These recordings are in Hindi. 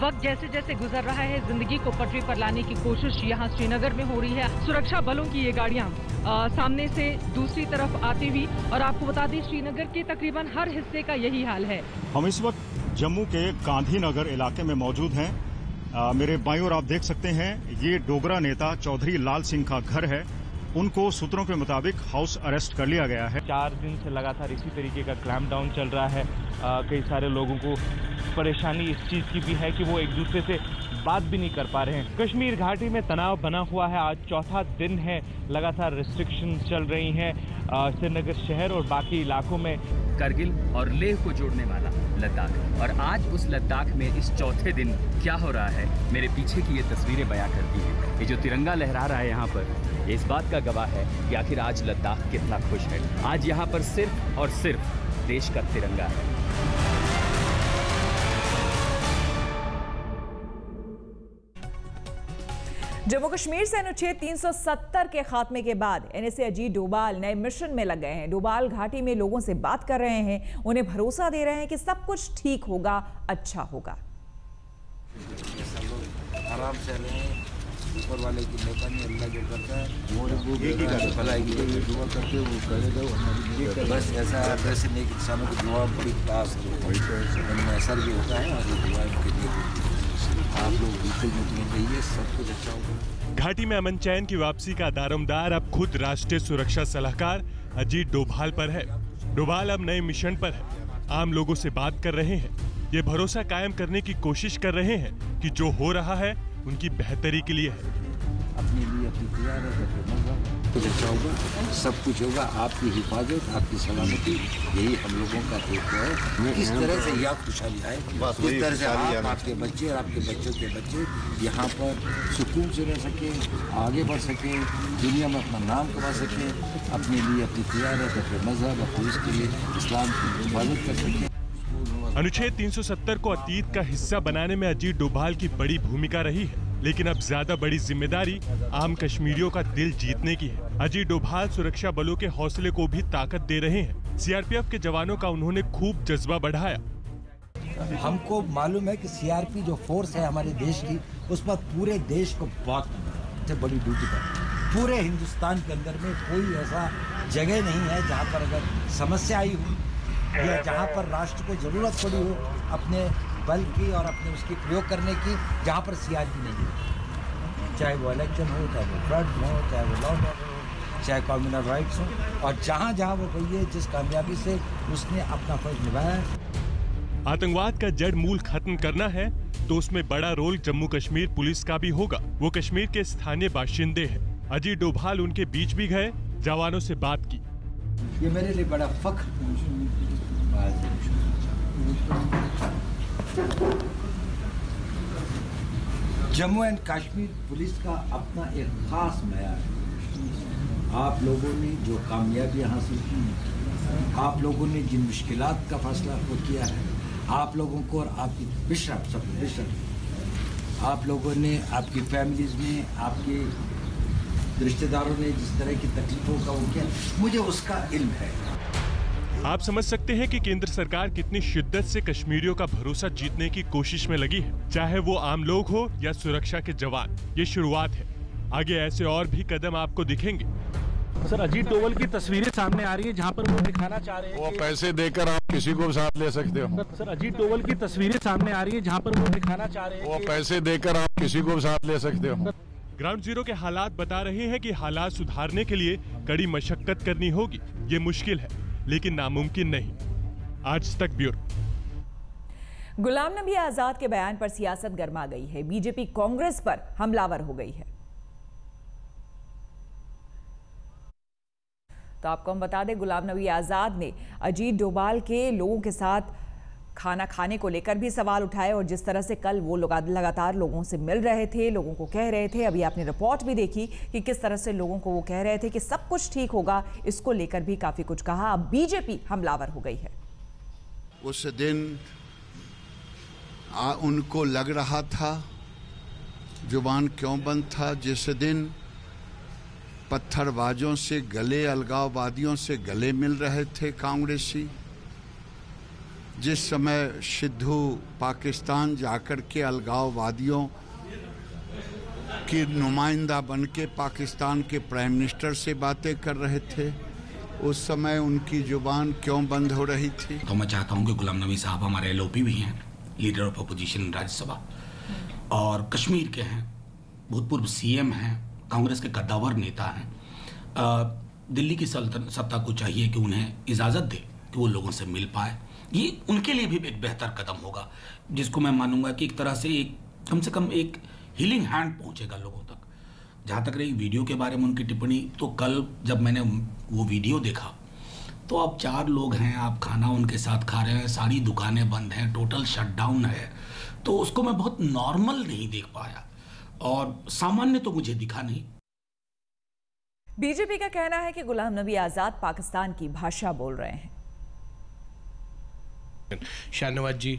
वक्त जैसे जैसे गुजर रहा है, जिंदगी को पटरी पर लाने की कोशिश यहाँ श्रीनगर में हो रही है। सुरक्षा बलों की ये गाड़ियाँ सामने से दूसरी तरफ आती हुई, और आपको बता दें श्रीनगर के तकरीबन हर हिस्से का यही हाल है। हम इस वक्त जम्मू के गांधीनगर इलाके में मौजूद हैं। मेरे बाईं ओर आप देख सकते हैं, ये डोगरा नेता चौधरी लाल सिंह का घर है। उनको सूत्रों के मुताबिक हाउस अरेस्ट कर लिया गया है। 4 दिन से लगातार इसी तरीके का क्लैम्प डाउन चल रहा है। कई सारे लोगों को परेशानी इस चीज़ की भी है कि वो एक दूसरे से बात भी नहीं कर पा रहे हैं। कश्मीर घाटी में तनाव बना हुआ है। आज चौथा दिन है, लगातार रिस्ट्रिक्शन चल रही हैं श्रीनगर शहर और बाकी इलाकों में। करगिल और लेह को जोड़ने वाला लद्दाख, और आज उस लद्दाख में इस चौथे दिन क्या हो रहा है, मेरे पीछे की ये तस्वीरें बयां करती हैं। ये जो तिरंगा लहरा रहा है यहाँ पर, ये इस बात का गवाह है कि आखिर आज लद्दाख कितना खुश है। आज यहाँ पर सिर्फ और सिर्फ देश का तिरंगा है। जम्मू कश्मीर से अनुच्छेद 370 के खात्मे के बाद एनएसए अजीत डोभाल नए मिशन में लग गए हैं। डोभाल घाटी में लोगों से बात कर रहे हैं, उन्हें भरोसा दे रहे हैं कि सब कुछ ठीक होगा, अच्छा होगा। आराम से रहें, ऊपर वाले की मेहरबानी, अल्लाह जो करता है भलाई की दुआ करते वो करेगा हमारी। बस ऐसा वैसे नेक इंसानों की दुआ बड़ी खास है, असर भी होता है और दुआ के लिए आप लोग बिल्कुल मुतमईन रहिए, सब कुछ अच्छा होगा। घाटी में अमन चैन की वापसी का दारोमदार अब खुद राष्ट्रीय सुरक्षा सलाहकार अजीत डोभाल पर है। डोभाल अब नए मिशन पर है, आम लोगों से बात कर रहे हैं, ये भरोसा कायम करने की कोशिश कर रहे हैं कि जो हो रहा है उनकी बेहतरी के लिए है। अपने लिए अपनी तैयार है, कुछ अच्छा होगा, सब कुछ होगा। आपकी हिफाजत, आपकी सलामती, यही हम लोगों का एक है। इस तरह से यह खुशहाली आए, इस तरह से आप, आपके बच्चे और आपके बच्चों के बच्चे यहाँ पर सुकून से रह सके, आगे बढ़ सके, दुनिया में अपना नाम कमा सके, अपने लिए अपनी तैयार है, अपने मजहब, अपने इसके लिए इस्लाम की हिफाजत कर सके। अनुच्छेद 370 को अतीत का हिस्सा बनाने में अजीत डोभाल की बड़ी भूमिका रही है, लेकिन अब ज्यादा बड़ी जिम्मेदारी आम कश्मीरियों का दिल जीतने की है। अजीत डोभाल सुरक्षा बलों के हौसले को भी ताकत दे रहे हैं। सीआरपीएफ के जवानों का उन्होंने खूब जज्बा बढ़ाया। हमको मालूम है कि सीआरपी जो फोर्स है हमारे देश की, उस पर पूरे देश को बहुत बड़ी ड्यूटी पर, पूरे हिंदुस्तान के अंदर में कोई ऐसा जगह नहीं है जहाँ पर अगर समस्या आई हो या जहाँ पर राष्ट्र को जरूरत पड़ी हो अपने बल की और अपने उसकी प्रयोग करने की, जहाँ पर सीआरपी नहीं है। चाहे वो इलेक्शन हो, चाहे वो फ्लड हो, चाहे वो लॉ ऑर्डर हो, चाहे कम्युनल राइट्स हो, और जहाँ जहाँ वो गई है, जिस कामयाबी से उसने अपना फर्ज निभाया है। आतंकवाद का जड़ मूल खत्म करना है तो उसमें बड़ा रोल जम्मू कश्मीर पुलिस का भी होगा। वो कश्मीर के स्थानीय बाशिंदे हैं। अजीत डोभाल उनके बीच भी गए, जवानों से बात की। ये मेरे लिए बड़ा फख्र। जम्मू एंड कश्मीर पुलिस का अपना एक खास मयार है। आप लोगों ने जो कामयाबियां हासिल की, आप लोगों ने जिन मुश्किलात का फैसला किया है, आप लोगों को और आपकी आप लोगों ने, आपकी फैमिलीज में, आपके रिश्तेदारों ने जिस तरह की तकलीफों का वो किया, मुझे उसका इल्म है। आप समझ सकते हैं कि केंद्र सरकार कितनी शिद्दत से कश्मीरियों का भरोसा जीतने की कोशिश में लगी है, चाहे वो आम लोग हो या सुरक्षा के जवान। ये शुरुआत है, आगे ऐसे और भी कदम आपको दिखेंगे। सर, अजीत डोभाल की तस्वीरें सामने आ रही है जहां पर वो दिखाना चाह रहे हैं वो पैसे देकर आप किसी को साथ ले सकते हो। सर, अजीत डोभाल की तस्वीरें सामने आ रही है जहां पर वो दिखाना चाह रहे हैं वो पैसे देकर आप किसी को साथ ले सकते हो। ग्राउंड जीरो के हालात बता रहे हैं कि हालात सुधारने के लिए कड़ी मशक्कत करनी होगी। ये मुश्किल है लेकिन नामुमकिन नहीं। आज तक ब्यूरो। गुलाम नबी आजाद के बयान पर सियासत गर्मा गई है। बीजेपी कांग्रेस पर हमलावर हो गई है। तो आपको हम बता दें, गुलाम नबी आजाद ने अजीत डोभाल के लोगों के साथ खाना खाने को लेकर भी सवाल उठाए, और जिस तरह से कल वो लगातार लोगों से मिल रहे थे, लोगों को कह रहे थे, अभी आपने रिपोर्ट भी देखी कि किस तरह से लोगों को वो कह रहे थे कि सब कुछ ठीक होगा, इसको लेकर भी काफी कुछ कहा। अब बीजेपी हमलावर हो गई है। उस दिन उनको लग रहा था जुबान क्यों बंद था, जिस दिन पत्थरबाजों से गले, अलगाववादियों से गले मिल रहे थे कांग्रेसी, जिस समय सिद्धू पाकिस्तान जाकर के अलगाववादियों की नुमाइंदा बन के पाकिस्तान के प्राइम मिनिस्टर से बातें कर रहे थे, उस समय उनकी जुबान क्यों बंद हो रही थी? तो मैं चाहता हूं कि गुलाम नबी साहब हमारे LOP भी हैं, लीडर ऑफ अपोजिशन राज्यसभा, और कश्मीर के हैं, भूतपूर्व CM हैं, कांग्रेस के कद्दावर नेता हैं। दिल्ली की सत्ता को चाहिए कि उन्हें इजाज़त दे कि वो लोगों से मिल पाए। ये उनके लिए भी एक बेहतर कदम होगा, जिसको मैं मानूंगा कि एक तरह से एक कम से कम एक हीलिंग हैंड पहुंचेगा लोगों तक। जहाँ तक रही वीडियो के बारे में उनकी टिप्पणी, तो कल जब मैंने वो वीडियो देखा तो अब 4 लोग हैं, आप खाना उनके साथ खा रहे हैं, सारी दुकानें बंद हैं, टोटल शटडाउन है, तो उसको मैं बहुत नॉर्मल नहीं देख पाया और सामान्य तो मुझे दिखा नहीं। बीजेपी का कहना है कि गुलाम नबी आजाद पाकिस्तान की भाषा बोल रहे हैं। शाहनवाज जी,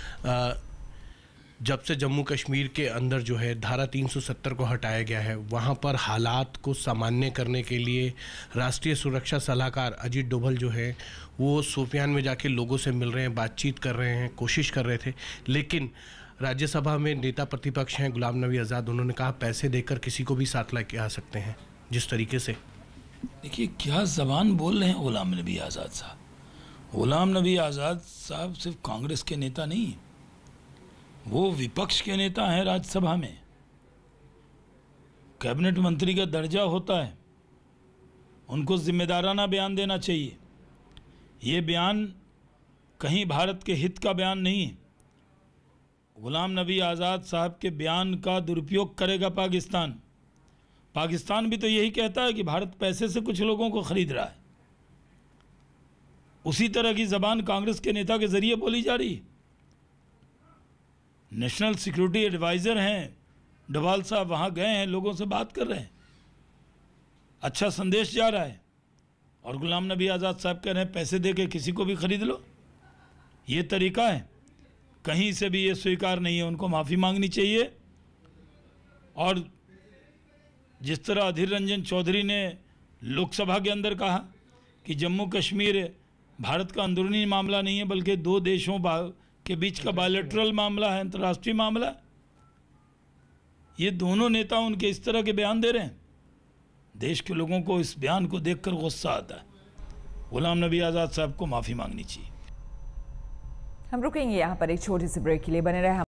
जब से जम्मू कश्मीर के अंदर जो है धारा 370 को हटाया गया है, वहाँ पर हालात को सामान्य करने के लिए राष्ट्रीय सुरक्षा सलाहकार अजीत डोभाल जो है वो शोपियान में जाके लोगों से मिल रहे हैं, बातचीत कर रहे हैं, कोशिश कर रहे थे। लेकिन राज्यसभा में नेता प्रतिपक्ष हैं गुलाम नबी आज़ाद, उन्होंने कहा पैसे देकर किसी को भी साथ लेके आ सकते हैं। जिस तरीके से देखिए क्या ज़बान बोल रहे हैं गुलाम नबी आज़ाद साहब। गुलाम नबी आज़ाद साहब सिर्फ कांग्रेस के नेता नहीं, वो विपक्ष के नेता हैं। राज्यसभा में कैबिनेट मंत्री का दर्जा होता है, उनको जिम्मेदाराना बयान देना चाहिए। ये बयान कहीं भारत के हित का बयान नहीं है। गुलाम नबी आज़ाद साहब के बयान का दुरुपयोग करेगा पाकिस्तान। पाकिस्तान भी तो यही कहता है कि भारत पैसे से कुछ लोगों को खरीद रहा है। उसी तरह की ज़बान कांग्रेस के नेता के जरिए बोली जा रही है। नेशनल सिक्योरिटी एडवाइज़र हैं डोभाल साहब, वहाँ गए हैं, लोगों से बात कर रहे हैं, अच्छा संदेश जा रहा है। और गुलाम नबी आज़ाद साहब कह रहे हैं पैसे दे के किसी को भी खरीद लो। ये तरीका है, कहीं से भी ये स्वीकार नहीं है। उनको माफ़ी मांगनी चाहिए। और जिस तरह अधीर रंजन चौधरी ने लोकसभा के अंदर कहा कि जम्मू कश्मीर भारत का अंदरूनी मामला नहीं है बल्कि 2 देशों के बीच का बायलैटरल मामला है, अंतर्राष्ट्रीय मामला है, ये दोनों नेता उनके इस तरह के बयान दे रहे हैं। देश के लोगों को इस बयान को देखकर गुस्सा आता है। गुलाम नबी आज़ाद साहब को माफ़ी मांगनी चाहिए। हम रुकेंगे यहाँ पर एक छोटी सी ब्रेक के लिए, बने रहे।